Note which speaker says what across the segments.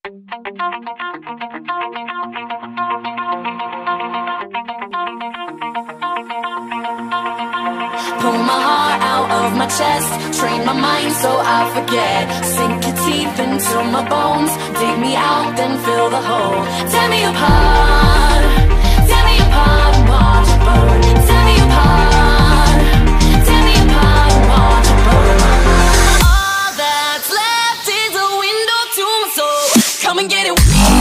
Speaker 1: Pull my heart out of my chest, train my mind so I forget. Sink your teeth into my bones, dig me out, then fill the hole. Tear me apart, and watch it burn. Tear me apart, and watch it burn. All that's left is a window to my soul. Come and get it.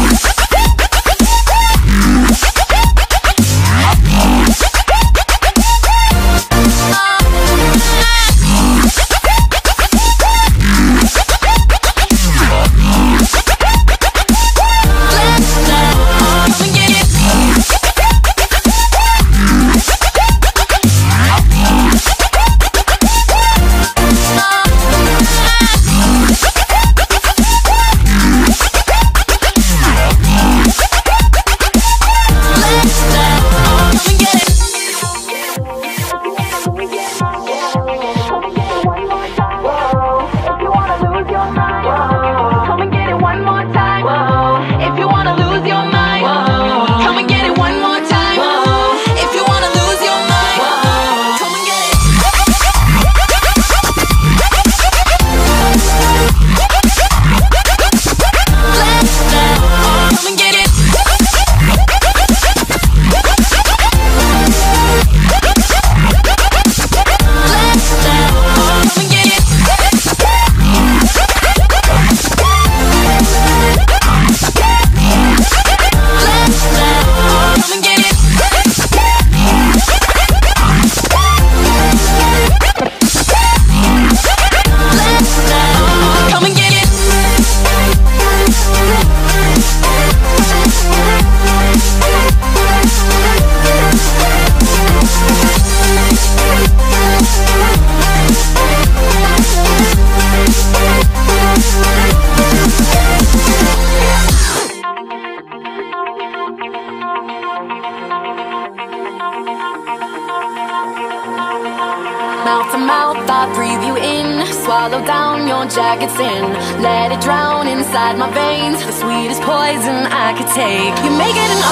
Speaker 1: Mouth to mouth, I breathe you in. Swallow down your jagged sin. Let it drown inside my veins. The sweetest poison I could take. You make it an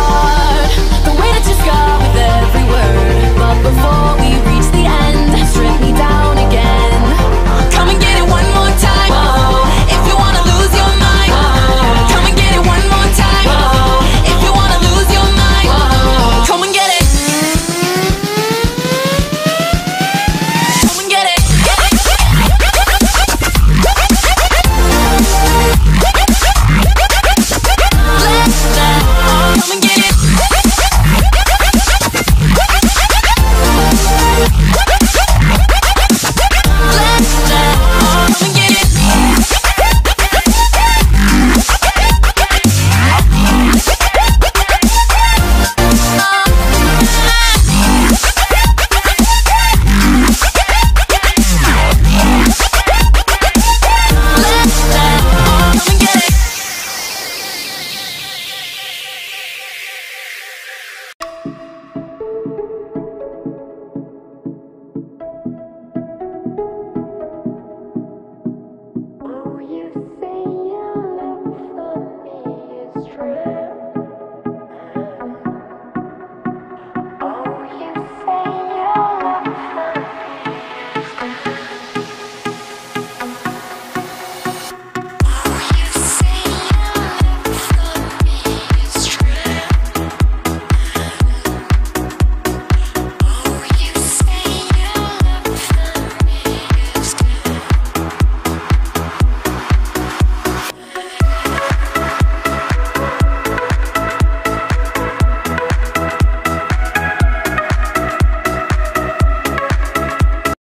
Speaker 1: art, the way that you scar with every word. But before we reach the end, strip me down again.